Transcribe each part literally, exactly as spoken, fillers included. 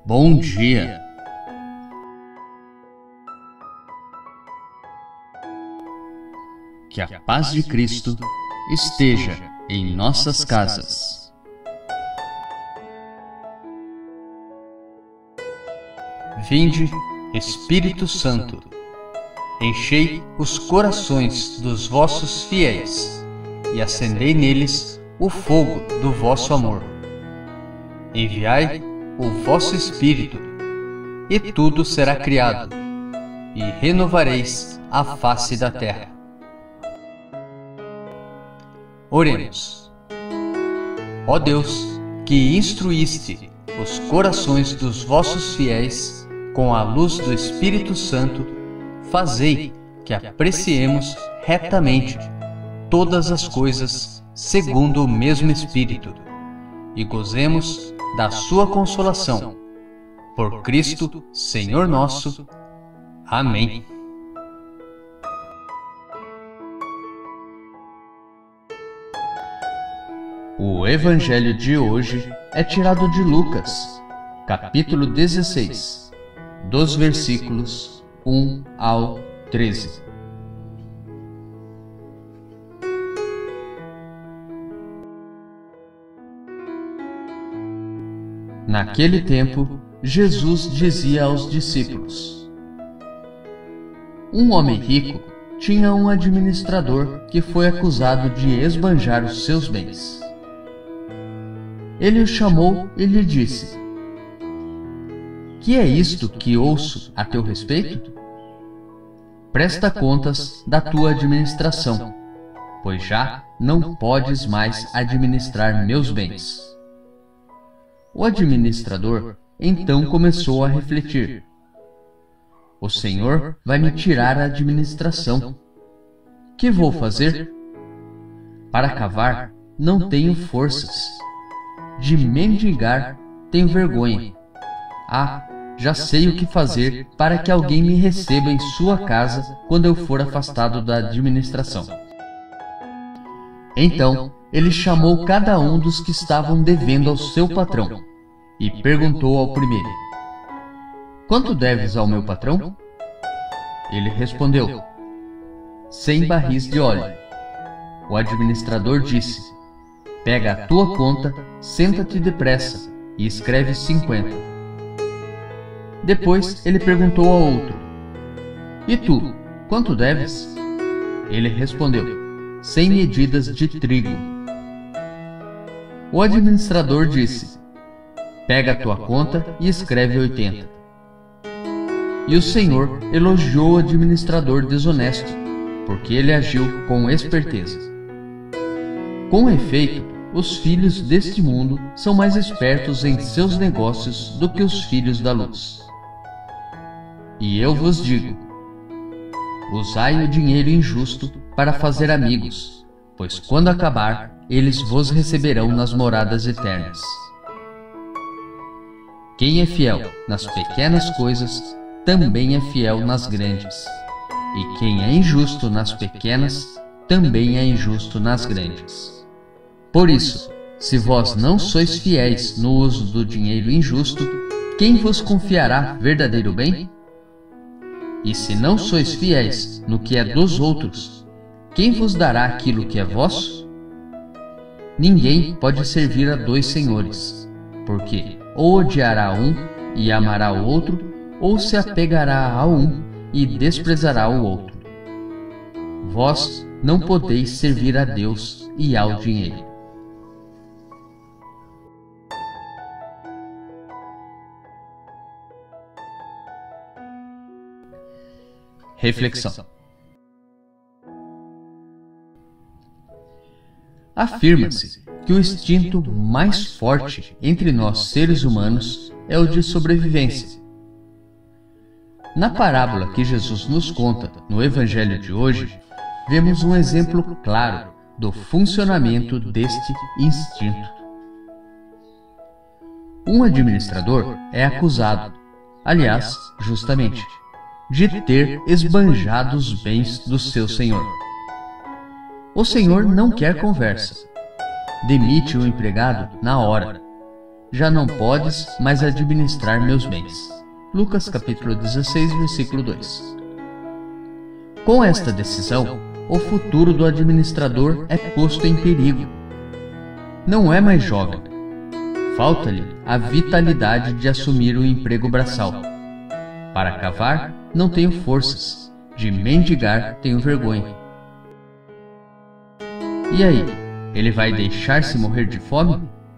Bom dia! Que a paz de Cristo esteja em nossas casas. Vinde, Espírito Santo, enchei os corações dos vossos fiéis e acendei neles o fogo do vosso amor. Enviai o vosso Espírito, e tudo será criado, e renovareis a face da terra. Oremos. Ó Deus, que instruíste os corações dos vossos fiéis com a luz do Espírito Santo, fazei que apreciemos retamente todas as coisas segundo o mesmo Espírito, e gozemos da sua consolação. Por Cristo, Senhor nosso. Amém. O Evangelho de hoje é tirado de Lucas, capítulo dezesseis, dos versículos um ao treze. Naquele tempo, Jesus dizia aos discípulos: Um homem rico tinha um administrador que foi acusado de esbanjar os seus bens. Ele o chamou e lhe disse: Que é isto que ouço a teu respeito? Presta contas da tua administração, pois já não podes mais administrar meus bens. O administrador então começou a refletir: O Senhor vai me tirar a administração. Que vou fazer? Para cavar, não tenho forças. De mendigar, tenho vergonha. Ah, já sei o que fazer para que alguém me receba em sua casa quando eu for afastado da administração. Então, ele chamou cada um dos que estavam devendo ao seu patrão e perguntou ao primeiro: Quanto deves ao meu patrão? Ele respondeu: Cem barris de óleo. O administrador disse: Pega a tua conta, senta-te depressa e escreve cinquenta. Depois ele perguntou ao outro: E tu, quanto deves? Ele respondeu: Cem medidas de trigo. O administrador disse: Pega a tua conta e escreve oitenta. E o Senhor elogiou o administrador desonesto, porque ele agiu com esperteza. Com efeito, os filhos deste mundo são mais espertos em seus negócios do que os filhos da luz. E eu vos digo: usai o dinheiro injusto para fazer amigos, pois quando acabar, eles vos receberão nas moradas eternas. Quem é fiel nas pequenas coisas, também é fiel nas grandes. E quem é injusto nas pequenas, também é injusto nas grandes. Por isso, se vós não sois fiéis no uso do dinheiro injusto, quem vos confiará verdadeiro bem? E se não sois fiéis no que é dos outros, quem vos dará aquilo que é vosso? Ninguém pode servir a dois senhores, porque ou odiará um e amará o outro, ou se apegará a um e desprezará o outro. Vós não podeis servir a Deus e ao dinheiro. Reflexão. Afirma-se que o instinto mais forte entre nós seres humanos é o de sobrevivência. Na parábola que Jesus nos conta no Evangelho de hoje, vemos um exemplo claro do funcionamento deste instinto. Um administrador é acusado, aliás, justamente, de ter esbanjado os bens do seu senhor. O senhor não quer conversa. Demite o empregado na hora já não podes mais administrar meus bens. Lucas capítulo dezesseis, versículo dois. Com esta decisão, o futuro do administrador é posto em perigo. Não é mais jovem. Falta-lhe a vitalidade de assumir o emprego braçal. Para cavar, não tenho forças. De mendigar, tenho vergonha. E aí, ele vai deixar-se morrer de fome?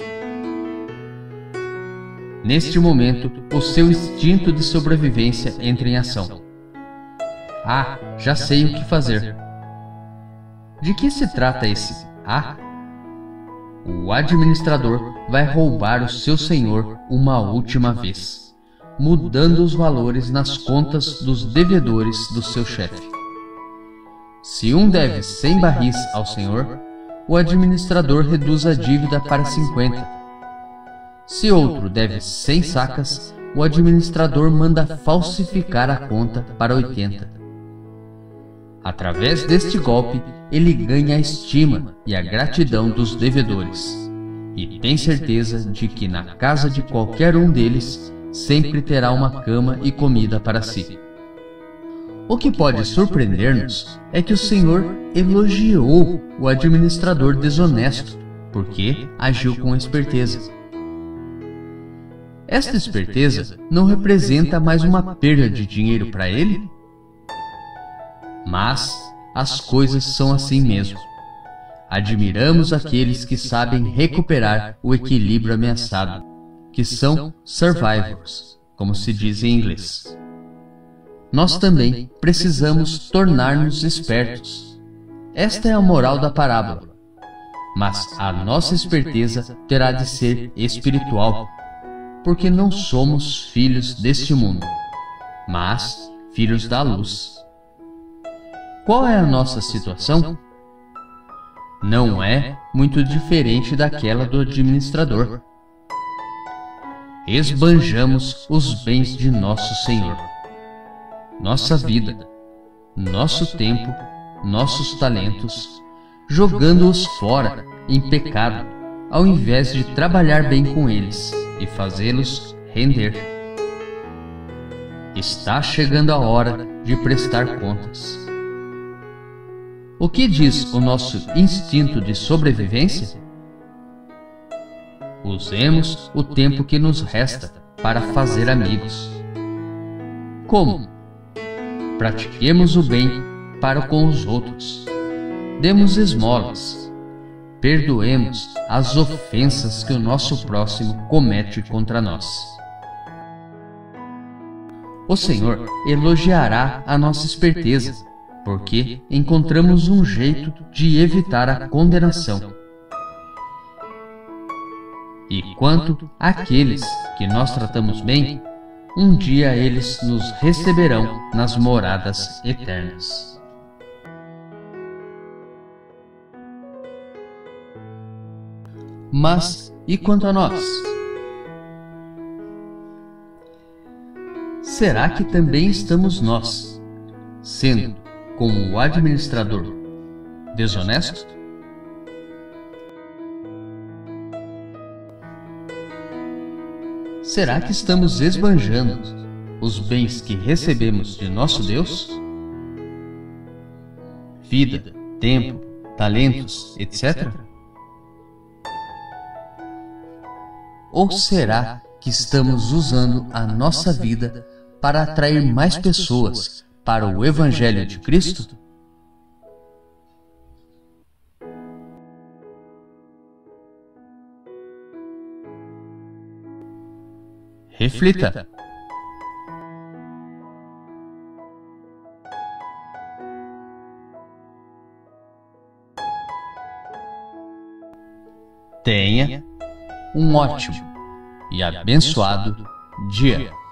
Neste momento, o seu instinto de sobrevivência entra em ação. Ah, já sei o que fazer. De que se trata esse ah? O administrador vai roubar o seu senhor uma última vez, mudando os valores nas contas dos devedores do seu chefe. Se um deve cem barris ao senhor, o administrador reduz a dívida para cinquenta. Se outro deve cem sacas, o administrador manda falsificar a conta para oitenta. Através deste golpe, ele ganha a estima e a gratidão dos devedores, e tem certeza de que na casa de qualquer um deles sempre terá uma cama e comida para si. O que pode surpreender-nos é que o Senhor elogiou o administrador desonesto, porque agiu com esperteza. Esta esperteza não representa mais uma perda de dinheiro para ele? Mas as coisas são assim mesmo. Admiramos aqueles que sabem recuperar o equilíbrio ameaçado, que são survivors, como se diz em inglês. Nós também precisamos tornar-nos espertos. Esta é a moral da parábola. Mas a nossa esperteza terá de ser espiritual, porque não somos filhos deste mundo, mas filhos da luz. Qual é a nossa situação? Não é muito diferente daquela do administrador. Esbanjamos os bens de nosso Senhor, nossa vida, nosso tempo, nossos talentos, jogando-os fora em pecado, ao invés de trabalhar bem com eles e fazê-los render. Está chegando a hora de prestar contas. O que diz o nosso instinto de sobrevivência? Usemos o tempo que nos resta para fazer amigos. Como? Pratiquemos o bem para com os outros. Demos esmolas. Perdoemos as ofensas que o nosso próximo comete contra nós. O Senhor elogiará a nossa esperteza, porque encontramos um jeito de evitar a condenação. E quanto àqueles que nós tratamos bem, um dia eles nos receberão nas moradas eternas. Mas e quanto a nós? Será que também estamos nós, sendo como o administrador desonesto? Será que estamos esbanjando os bens que recebemos de nosso Deus? Vida, tempo, talentos, etcétera? Ou será que estamos usando a nossa vida para atrair mais pessoas para o Evangelho de Cristo? Reflita. Tenha um ótimo e abençoado dia.